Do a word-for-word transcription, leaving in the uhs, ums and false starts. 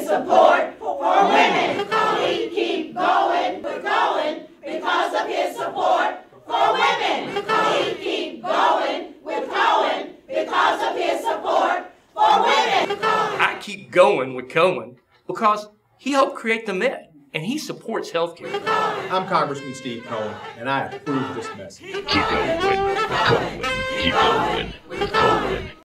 support for women. We keep going with Cohen because of his support for women. We keep going with Cohen because of his support for women. I keep going with Cohen because he helped create the Met, and he supports health care. I'm Congressman Steve Cohen, and I approve this message. Keep going with Cohen. Keep going with Cohen.